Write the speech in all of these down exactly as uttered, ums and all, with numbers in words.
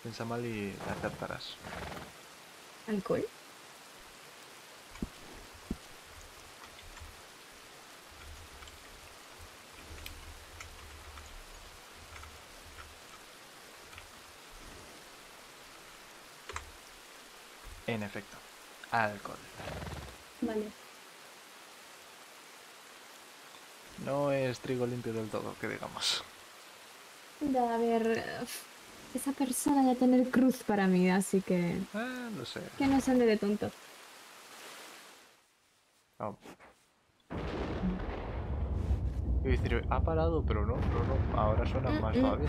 Piensa mal y acertarás. ¿Alcohol? En efecto, alcohol. Vale. No es trigo limpio del todo, que digamos. Da, a ver, uf, esa persona ya tener cruz para mí, así que Ah, no sé. que no se ande de tonto. No. Iba a decir, ha parado, pero no, no, no. Ahora suena Mm, más mm. todavía.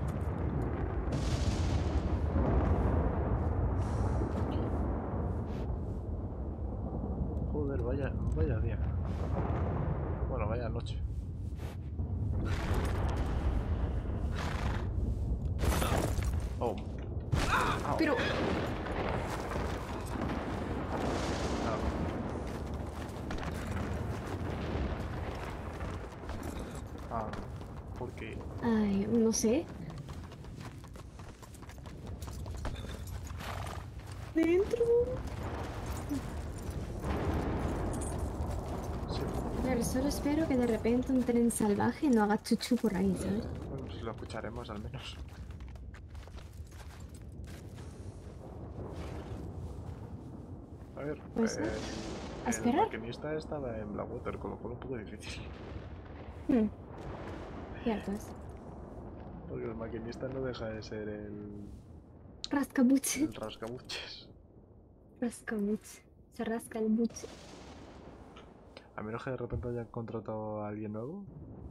Joder, vaya, vaya día. Bueno, vaya noche. Oh. Au. Pero, Ah. Ah. Porque ay, no sé. Dentro. sí. A ver, solo espero que de repente un tren salvaje no haga chuchu por ahí, ¿sabes? Bueno, pues lo escucharemos al menos. A ver, Pues nada, a el, el esperar. maquinista estaba en Blackwater, con lo cual un poco difícil. Hmm, cierto es. Porque el maquinista no deja de ser el, Rascabuche. el rascabuches. Rascabuche. Se rasca el buche. A menos que de repente hayan contratado a alguien nuevo,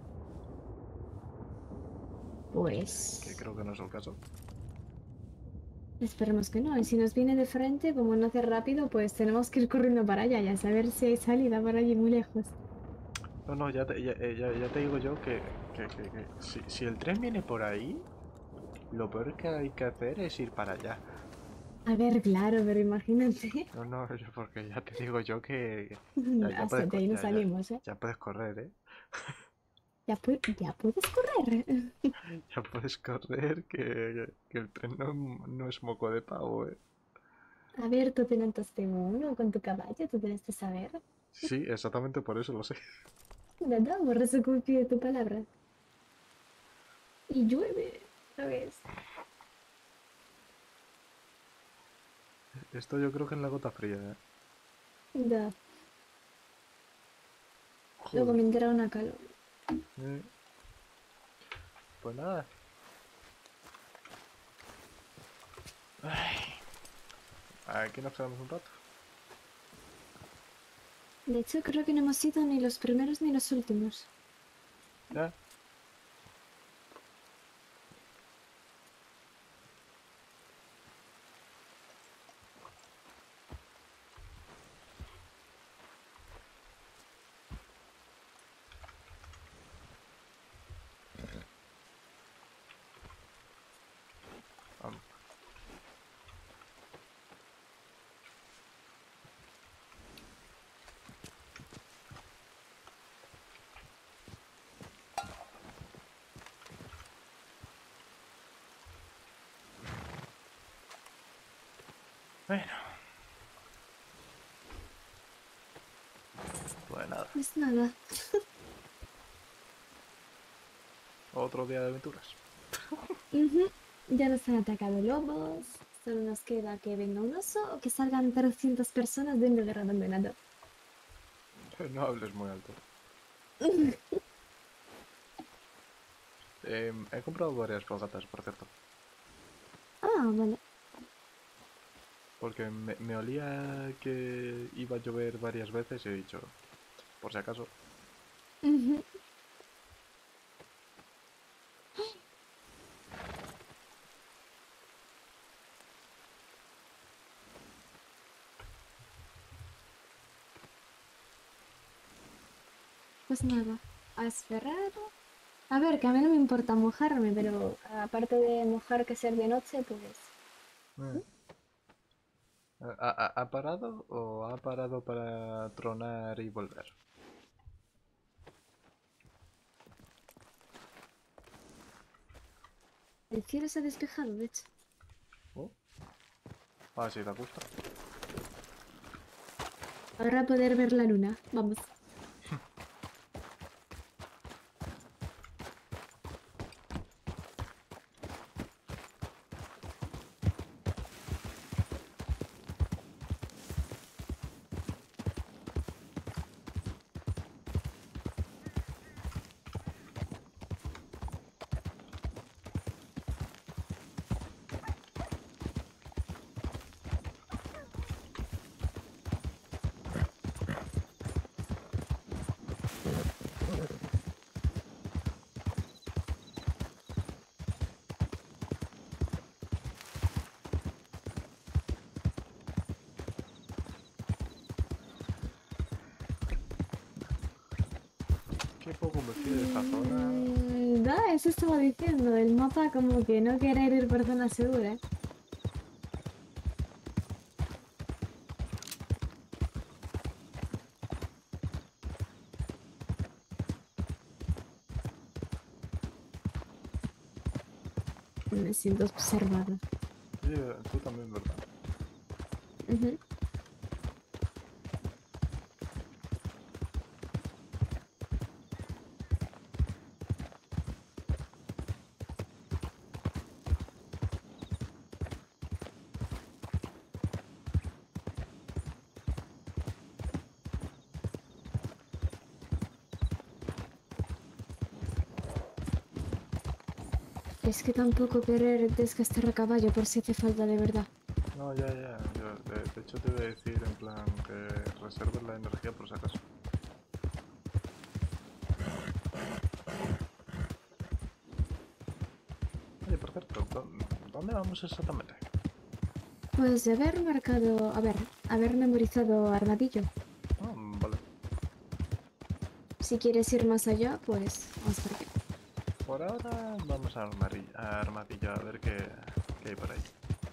que Pues creo que no es el caso. esperemos que no. Y si nos viene de frente, como no hace rápido, pues tenemos que ir corriendo para allá y a saber si hay salida para allí muy lejos. No, no, ya te, ya, eh, ya- ya te digo yo que, que- que- que si, si el tren viene por ahí, lo peor que hay que hacer es ir para allá. A ver, claro, pero imagínate. No, no, yo- porque ya te digo yo que ya, ya Hasta puedes, de co- ahí no ya, ya, salimos, ¿eh? ya puedes correr, ¿eh? Ya, pu- ya puedes correr. Ya puedes correr que, que el tren no, no es moco de pavo, ¿eh? A ver, tú te montaste uno con tu caballo, tú debes de saber. Sí, exactamente por eso lo sé. ¿Verdad? Por eso confío en tu palabra. Y llueve, ¿sabes? Esto yo creo que en la gota fría, ¿eh? Da. Luego Joder. me entra una calor. Eh, pues nada. Ay, aquí nos quedamos un rato. De hecho, creo que no hemos sido ni los primeros ni los últimos. Ya. Vamos. Bueno, pues nada. Pues nada. Otro día de aventuras. Ujú. Ya nos han atacado lobos. Solo nos queda que venga un oso o que salgan trescientas personas de un lugar abandonado. No hables muy alto. Eh, he comprado varias fogatas, por cierto. Ah, vale. Porque me, me olía que iba a llover varias veces y he dicho, por si acaso. Ujú. Pues nada, a esperar. A ver, que a mí no me importa mojarme, pero aparte de mojar que ser de noche, pues... Eh, ¿Ha, ha- ha parado o ha parado para tronar y volver? El cielo se ha despejado, de hecho. Ah, sí, te gusta. Ahora poder ver la luna. Vamos. Qué poco me fío de esta zona. Mm, da, eso estaba diciendo. El mapa como que no querer ir por zona segura. Me siento observada. Oye, tú también, ¿verdad? Ujú. Es que tampoco querer desgastar a caballo por si hace falta de verdad. No, ya, ya. Yo, de, de hecho, te voy a decir en plan que reserves la energía por si acaso. Oye, por cierto, ¿dó- ¿dónde vamos exactamente? Pues de haber marcado, a ver, haber memorizado armadillo. Ah, vale. Si quieres ir más allá, pues vamos por aquí. Por ahora vamos a, Armari- a Armadillo a ver qué, qué hay por ahí.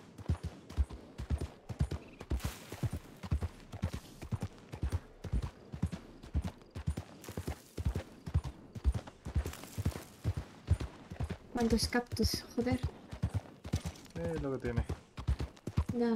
¿Cuántos cactus? Joder. Eh, lo que tiene. Da.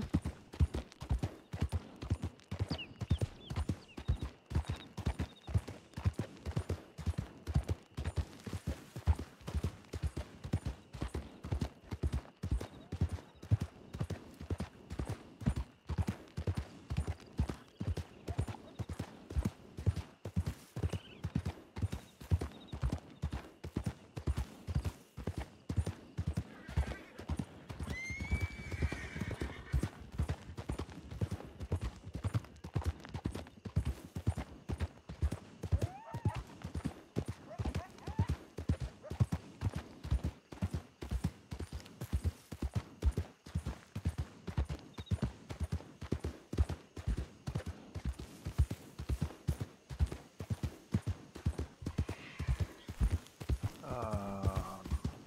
Ah,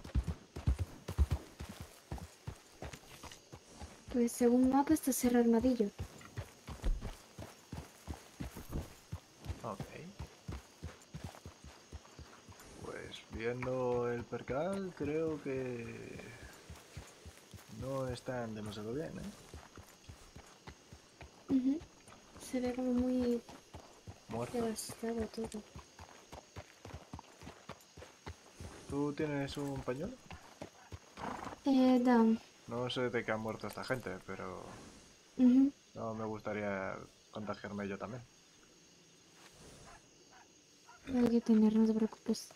Pues según mapa está cerrado armadillo. ok. Pues viendo el percal, creo que no están demasiado bien, ¿eh? Ujú. Se ve como muy Muerto. devastado todo. ¿Tú tienes un pañuelo? Eh, da. No sé de qué ha muerto esta gente, pero Ujú. no me gustaría contagiarme yo también. Hay que tener, no te preocupes.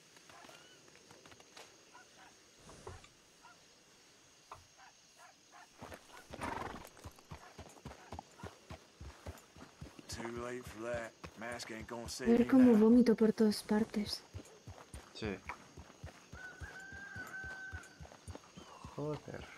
Too late for that. Mask ain't gonna save Ver you como now. vómito por todas partes. Sí. Joder.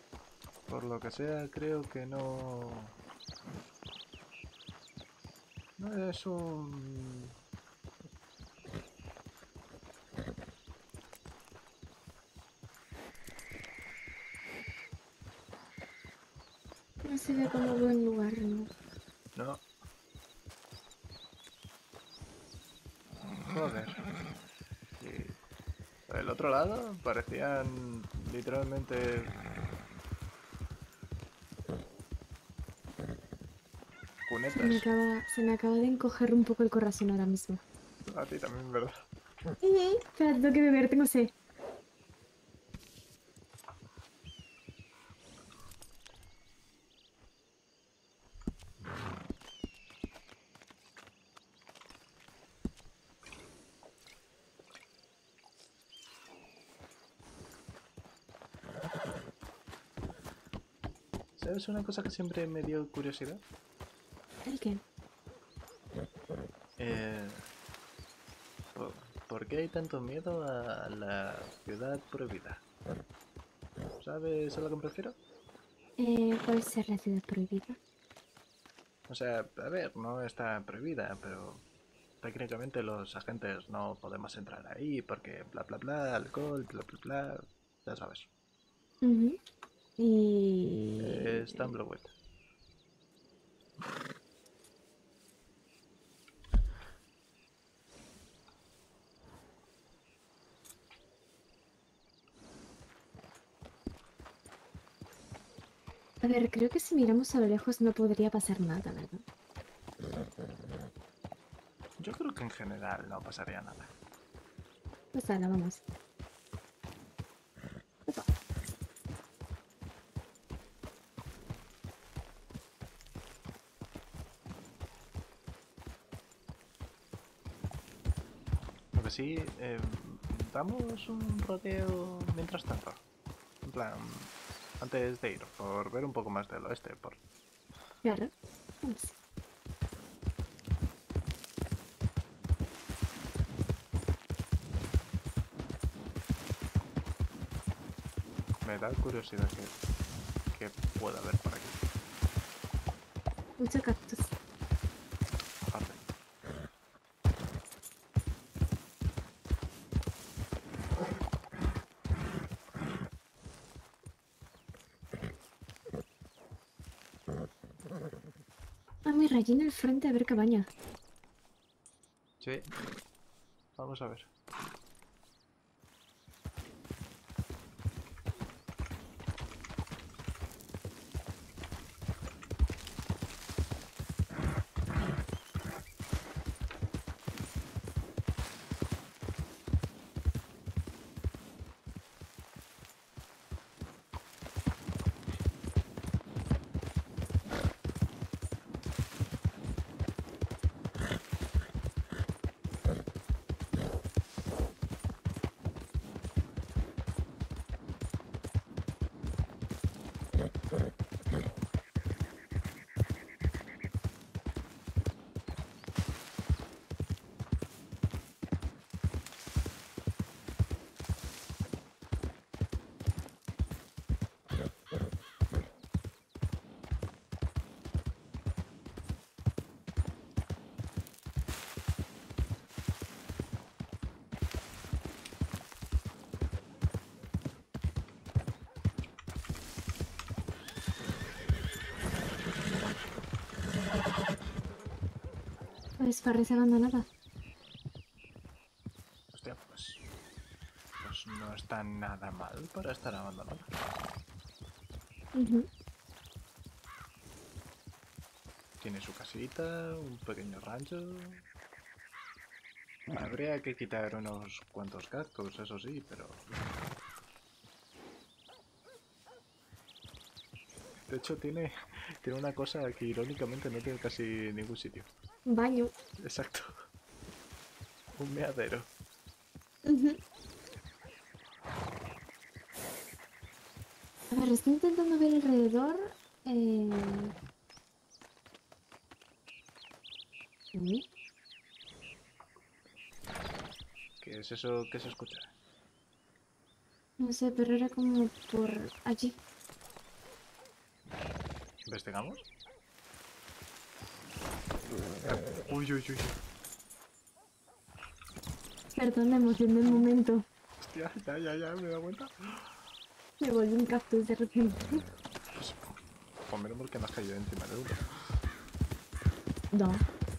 Por lo que sea, creo que no... No es un... No se ve como buen lugar, ¿no? No. Joder. Y por el otro lado parecían literalmente Se me cunetas. acaba, se me acaba de encoger un poco el corazón ahora mismo. A ti también, ¿verdad? Ujú. Espera, tengo que beber, tengo sed. ¿Sabes una cosa que siempre me dio curiosidad? ¿El qué? Eh, ¿por, por qué hay tanto miedo a la ciudad prohibida? ¿Sabes a lo que me refiero? Eh, ¿cuál es la ciudad prohibida? O sea, a ver, no está prohibida, pero técnicamente los agentes no podemos entrar ahí porque bla bla bla, alcohol, bla bla bla, ya sabes. Ujú. Y... Es Tumbleweed. A ver, creo que si miramos a lo lejos no podría pasar nada, ¿verdad? Yo creo que en general no pasaría nada. Pues nada, vamos. Opa. Lo que sí, eh, damos un rodeo mientras tanto. En plan, antes de ir, por ver un poco más del oeste, por... Claro. Vamos. Me da curiosidad que, que pueda haber por aquí. Mucho cactus. Aparte. Ah, mi rayín al frente a ver cabaña. Sí. Vamos a ver. Pues parece abandonada. Hostia, pues... Pues no está nada mal para estar abandonada. Ujú. Tiene su casita, un pequeño rancho. Habría que quitar unos cuantos cactus, eso sí, pero... De hecho tiene, tiene una cosa que irónicamente no tiene casi ningún sitio. Baño. Exacto. Un meadero. Ujú. A ver, estoy intentando ver alrededor. Eh... Uy, ¿Qué es eso que se escucha? no sé, pero era como por allí. ¿Investigamos? Uy, uy, uy. Perdón, la emoción del momento. Hostia, ya, ya, ya, me he dado cuenta. Me volví un cactus de repente. Pues, por menos mal que no has caído encima de uno. No.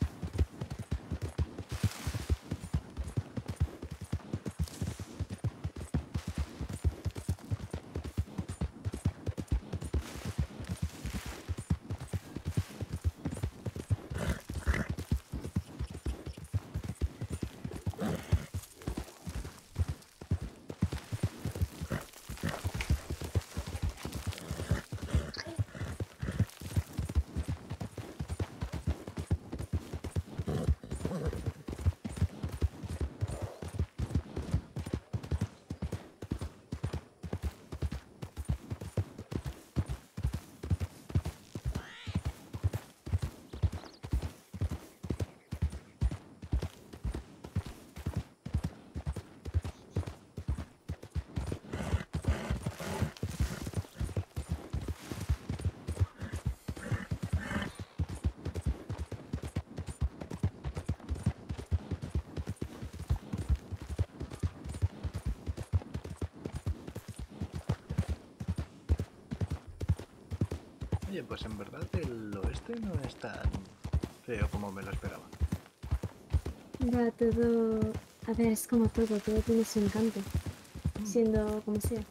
Oye, pues en verdad el oeste no es tan feo como me lo esperaba. Va todo... A ver, es como todo, todo tiene su encanto. Siendo como sea.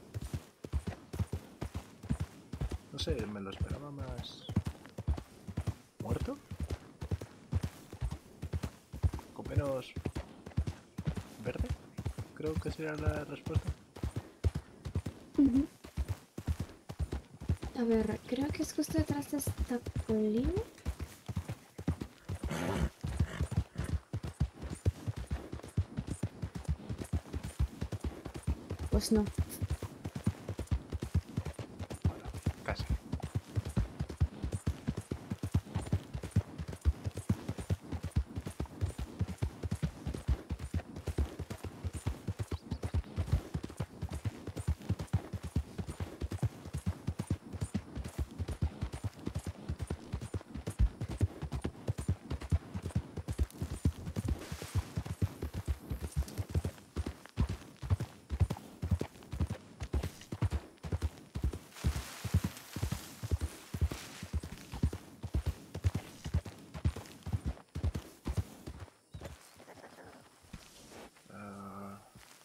No sé, me lo esperaba más... ¿Muerto? ¿Con menos... verde? Creo que sería la respuesta. Ujú. A ver, creo que es justo detrás de esta colina. Pues no. Bueno, casi. Ah,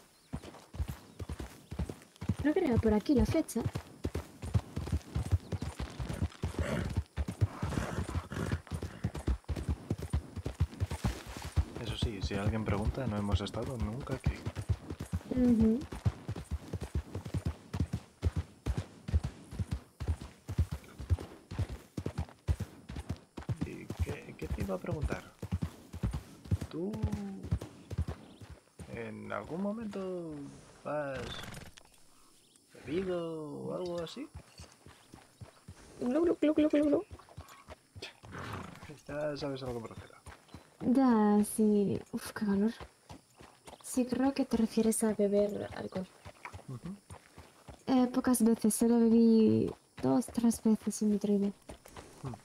Creo que era por aquí la flecha. eso sí, si alguien pregunta, no hemos estado nunca aquí. Ujú. ¿Y qué, qué te iba a preguntar? ¿Tú en algún momento has bebido o algo así? Glu, glu, glu, glu, glu, glu. Ya sabes a lo que me refiero. Ya, sí. Uf, qué calor. Sí, creo que te refieres a beber alcohol. Ujú. Eh, pocas veces, solo bebí dos, tres veces en mi vida. Hmm.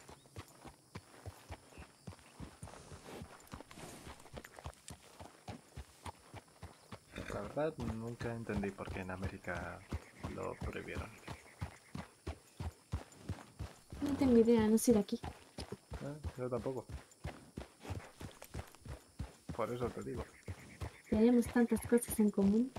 La verdad, nunca entendí por qué en América lo prohibieron. No tengo idea, no soy de aquí. Eh, yo tampoco. Por eso te digo. Tenemos tantas cosas en común.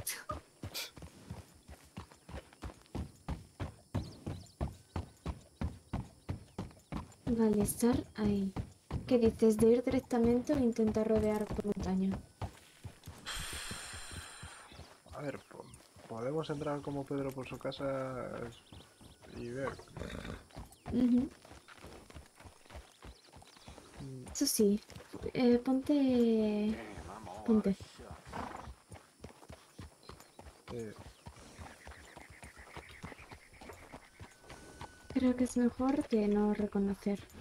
Vale, estar ahí. ¿Qué dices? ¿De ir directamente o intentar rodear por montaña? A ver, po- podemos entrar como Pedro por su casa y ver. Ujú. Mm, Eso sí, eh, ponte... Damn, I'm all out of Ponte. shucks. eh, Creo que es mejor que no reconocer.